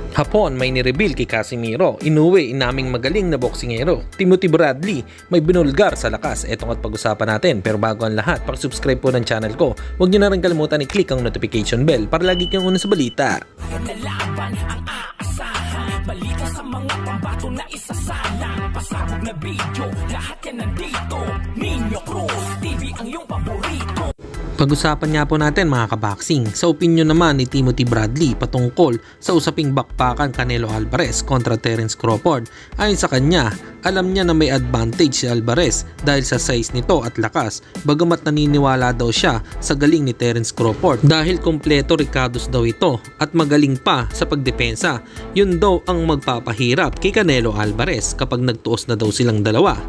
Hapon may nireveal kay Casimiro, Inoue inaming magaling na boksingero. Timothy Bradley may binulgar sa lakas. Etong at pag-usapan natin. Pero bago ang lahat, pag-subscribe po ng channel ko. Huwag nyo na rin kalimutan i-click ang notification bell para lagi kang una sa balita. Nalaban ang aasahan, balita sa mga pambato na isasalang, pasabog na video, lahat yan nandito. Minyo Cruz TV ang iyong paborito. Pag-usapan nga po natin mga kaboxing, sa opinyon naman ni Timothy Bradley patungkol sa usaping bakbakan Canelo Alvarez kontra Terence Crawford. Ayon sa kanya, alam niya na may advantage si Alvarez dahil sa size nito at lakas, bagamat naniniwala daw siya sa galing ni Terence Crawford dahil kompleto Ricados daw ito at magaling pa sa pagdepensa. Yun daw ang magpapahirap kay Canelo Alvarez kapag nagtuos na daw silang dalawa.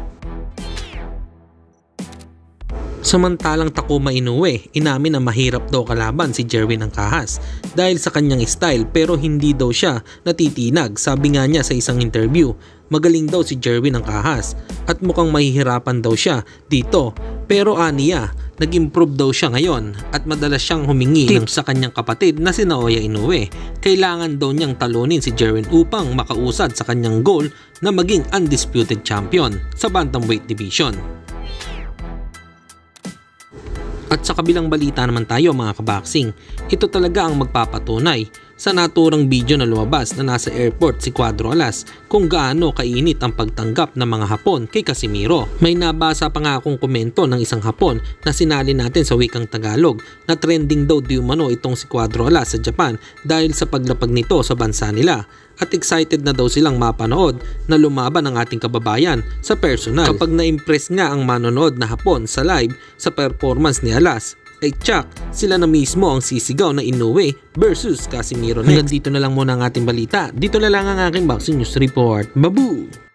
Samantalang Takuma Inoue, inamin na mahirap daw kalaban si Jerwin Ancajas dahil sa kanyang style pero hindi daw siya natitinag. Sabi nga niya sa isang interview, magaling daw si Jerwin Ancajas at mukhang mahihirapan daw siya dito. Pero aniya, nag-improve daw siya ngayon at madalas siyang humingi tips sa kanyang kapatid na si Naoya Inoue. Kailangan daw niyang talunin si Jerwin upang makausad sa kanyang goal na maging undisputed champion sa bantamweight division. At sa kabilang balita naman tayo mga kaboxing, ito talaga ang magpapatunay sa naturang video na lumabas na nasa airport si Cuadro Alas kung gaano kainit ang pagtanggap ng mga Hapon kay Casimiro. May nabasa pa nga akong komento ng isang Hapon na sinali natin sa wikang Tagalog na trending daw di umano itong si Cuadro Alas sa Japan dahil sa paglapag nito sa bansa nila. At excited na daw silang mapanood na lumaban ang ating kababayan sa personal. Kapag na-impress nga ang manonood na Hapon sa live sa performance ni Alas, ay tsak, sila na mismo ang sisigaw na Inoue versus Casimiro. Hanggang dito na lang muna ang ating balita. Dito na lang ang aking boxing news report. Babu!